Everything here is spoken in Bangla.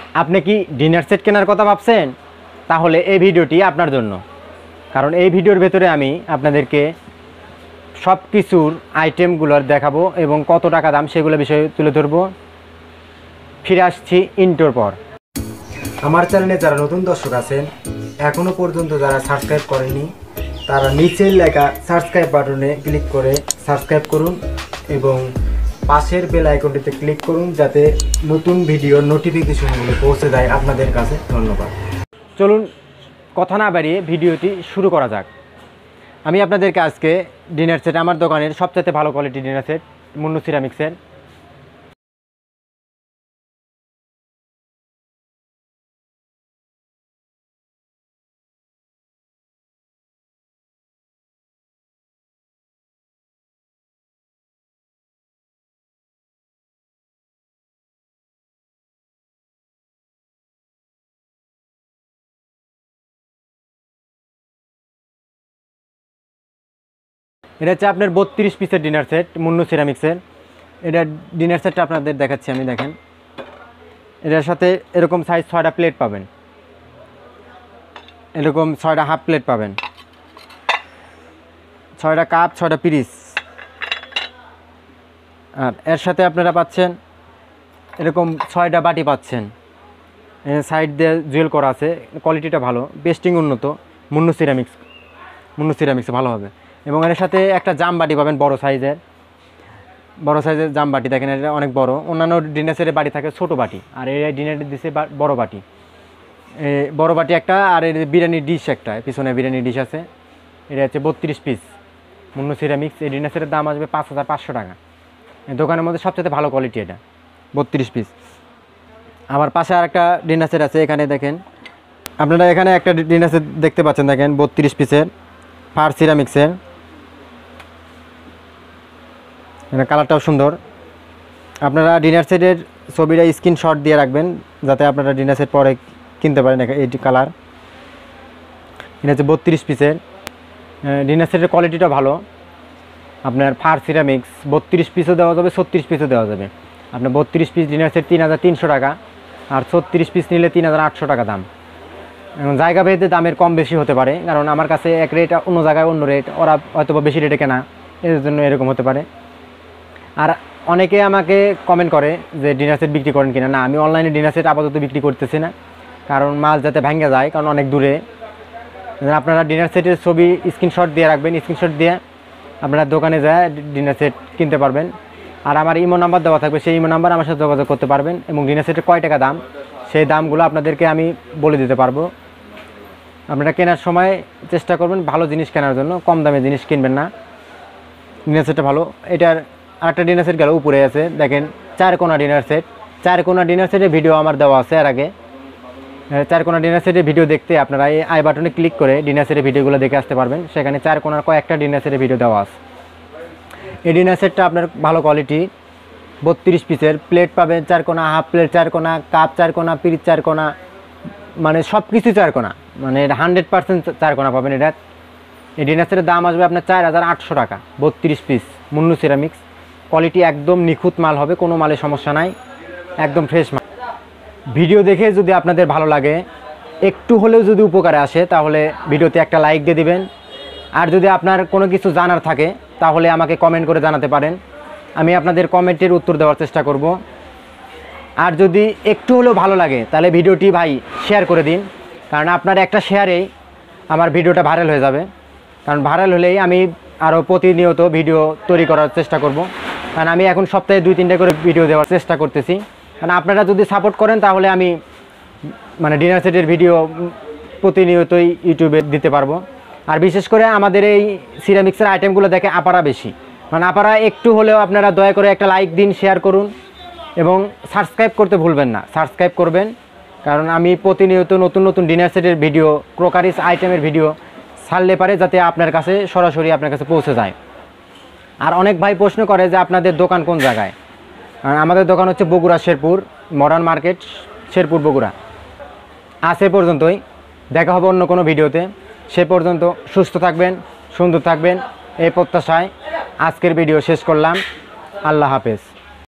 আপনি কি ডিনার সেট কেনার কথা ভাবছেন? তাহলে এই ভিডিওটি আপনার জন্য। কারণ এই ভিডিওর ভেতরে আমি আপনাদেরকে সব কিছুর আইটেমগুলোর দেখাবো এবং কত টাকা দাম সেগুলো বিষয়ে তুলে ধরবো। ফিরে আসছি ইন্টোর পর। আমার চ্যানেলে যারা নতুন দর্শক আছেন, এখনও পর্যন্ত যারা সাবস্ক্রাইব করেনি, তারা নিচের লেখা সাবস্ক্রাইব বাটনে ক্লিক করে সাবস্ক্রাইব করুন এবং পাশের বেল আইকনটিতে ক্লিক করুন যাতে নতুন ভিডিওর নোটিফিকেশনগুলো পৌঁছে যায় আপনাদের কাছে। ধন্যবাদ। চলুন কথা না বাড়িয়ে ভিডিওটি শুরু করা যাক। আমি আপনাদেরকে আজকে ডিনার সেট, আমার দোকানের সবচেয়ে ভালো কোয়ালিটি ডিনার সেট, মুন্নু সিরামিক্সের এটা হচ্ছে আপনার 32 পিসের ডিনার সেট, মুন্নু সিরামিক্সের। এটা ডিনার সেটটা আপনাদের দেখাচ্ছি আমি। দেখেন, এটার সাথে এরকম সাইজ 6টা প্লেট পাবেন, এরকম 6টা হাফ প্লেট পাবেন, 6টা কাপ, 6টা পিরিচ। আর এর সাথে আপনারা পাচ্ছেন এরকম 6টা বাটি পাচ্ছেন। সাইড দিয়ে জুয়েল করা আছে, কোয়ালিটিটা ভালো, পেস্টিং উন্নত, মুন্নু সিরামিক্স ভালো হবে। এবং এর সাথে একটা জাম বাটি পাবেন, বড় সাইজের জাম বাটি। দেখেন এটা অনেক বড়। অন্যান্য ডিনার সেটের বাটি থাকে ছোটো বাটি, আর এই ডিনার দিচ্ছে বড় বাটি। বড় বাটি একটা, আর এর বিরিয়ানি ডিশ একটা, পিছনে বিরিয়ানি ডিশ আছে। এটা হচ্ছে 32 পিস মুন্নু সিরামিক্স। এই ডিনার সেটের দাম আসবে 5500 টাকা। দোকানের মধ্যে সবচেয়ে ভালো কোয়ালিটি এটা, 32 পিস। আমার পাশে আর একটা ডিনার সেট আছে। এখানে দেখেন, আপনারা এখানে একটা ডিনার সেট দেখতে পাচ্ছেন, দেখেন 32 পিসের ফার সিরামিক্সের। এটা কালারটাও সুন্দর। আপনারা ডিনার সেটের ছবিটা স্ক্রিনশট দিয়ে রাখবেন যাতে আপনারা ডিনার সেট পরে কিনতে পারেন। এইটি কালার। এটা হচ্ছে 32 পিসের ডিনার সেটের কোয়ালিটিটা ভালো। আপনার ফার সিরামিক্স 32 পিসও দেওয়া যাবে, 36 পিসও দেওয়া যাবে। আপনার 32 পিস ডিনার সেট 3300 টাকা, আর 36 পিস নিলে 3800 টাকা দাম। এবং জায়গা ভেদে দামের কম বেশি হতে পারে, কারণ আমার কাছে এক রেট, অন্য জায়গায় অন্য রেট, ওরা হয়তো বেশি রেটে কেনা, এর জন্য এরকম হতে পারে। আর অনেকে আমাকে কমেন্ট করে যে ডিনার সেট বিক্রি করেন কিনা। না, আমি অনলাইনে ডিনার সেট আপাতত বিক্রি করতেছি না, কারণ মাল যাতে ভেঙে যায়, কারণ অনেক দূরে। আপনারা ডিনার সেটের ছবি স্ক্রিনশট দিয়ে রাখবেন, স্ক্রিনশট দিয়ে আপনারা দোকানে যায় ডিনার সেট কিনতে পারবেন। আর আমার ইমো নাম্বার দেওয়া থাকবে, সেই ইমো নাম্বার আমার সাথে যোগাযোগ করতে পারবেন। এবং ডিনার সেটের কয় টাকা দাম, সেই দামগুলো আপনাদেরকে আমি বলে দিতে পারবো। আপনারা কেনার সময় চেষ্টা করবেন ভালো জিনিস কেনার জন্য, কম দামে জিনিস কিনবেন না। ডিনার সেটটা ভালো। এটার আরেকটা ডিনার সেট গেল, উপরে আছে দেখেন 4 কোণা ডিনার সেট। 4 কোণা ডিনার সেটের ভিডিও আমার দেওয়া আছে এর আগে। 4 কোণা ডিনার সেটের ভিডিও দেখতে আপনারা এই আই বাটনে ক্লিক করে ডিনার সেটের ভিডিওগুলো দেখে আসতে পারবেন। সেখানে 4 কোণার কয়েকটা ডিনার সেটের ভিডিও দেওয়া আছে। এই ডিনার সেটটা আপনার ভালো কোয়ালিটি, 32 পিসের। প্লেট পাবেন 4 কোণা, হাফ প্লেট 4 কোণা, কাপ 4 কোণা, পিরিচ 4 কোণা, মানে সব কিছু 4 কোণা, মানে 100% 4 কোণা পাবেন। এটা এই ডিনার সেটের দাম আসবে আপনার 4800 টাকা, 32 পিস মুন্নু সিরামিক্স। কোয়ালিটি একদম নিখুঁত মাল হবে, কোনো মালে সমস্যা নাই, একদম ফ্রেশ মাল। ভিডিও দেখে যদি আপনাদের ভালো লাগে, একটু হলেও যদি উপকারে আসে, তাহলে ভিডিওতে একটা লাইক দিয়ে দিবেন। আর যদি আপনার কোনো কিছু জানার থাকে তাহলে আমাকে কমেন্ট করে জানাতে পারেন, আমি আপনাদের কমেন্টের উত্তর দেওয়ার চেষ্টা করব। আর যদি একটু হলেও ভালো লাগে তাহলে ভিডিওটি ভাই শেয়ার করে দিন, কারণ আপনার একটা শেয়ারেই আমার ভিডিওটা ভাইরাল হয়ে যাবে। কারণ ভাইরাল হলেই আমি আরও প্রতিনিয়ত ভিডিও তৈরি করার চেষ্টা করব। কারণ আমি এখন সপ্তাহে 2-3টা করে ভিডিও দেওয়ার চেষ্টা করতেছি। কারণ আপনারা যদি সাপোর্ট করেন তাহলে আমি মানে ডিনার সেটের ভিডিও প্রতিনিয়তই ইউটিউবে দিতে পারবো। আর বিশেষ করে আমাদের এই সিরামিক্সের আইটেমগুলো দেখে আপারা বেশি, মানে আপারা একটু হলেও আপনারা দয়া করে একটা লাইক দিন, শেয়ার করুন এবং সাবস্ক্রাইব করতে ভুলবেন না। সাবস্ক্রাইব করবেন, কারণ আমি প্রতিনিয়ত নতুন নতুন ডিনার সেটের ভিডিও, ক্রোকারিস আইটেমের ভিডিও ছাড়লে পারে যাতে আপনার কাছে সরাসরি আপনার কাছে পৌঁছে যায়। আর অনেক ভাই প্রশ্ন করে যে আপনাদের দোকান কোন জায়গায়। আমাদের দোকান হচ্ছে বগুড়া শেরপুর মডার্ন মার্কেট, শেরপুর বগুড়া। আজ এ পর্যন্তই, দেখা হবে অন্য কোনো ভিডিওতে। সে পর্যন্ত সুস্থ থাকবেন, সুন্দর থাকবেন, এই প্রত্যাশায় আজকের ভিডিও শেষ করলাম। আল্লাহ হাফেজ।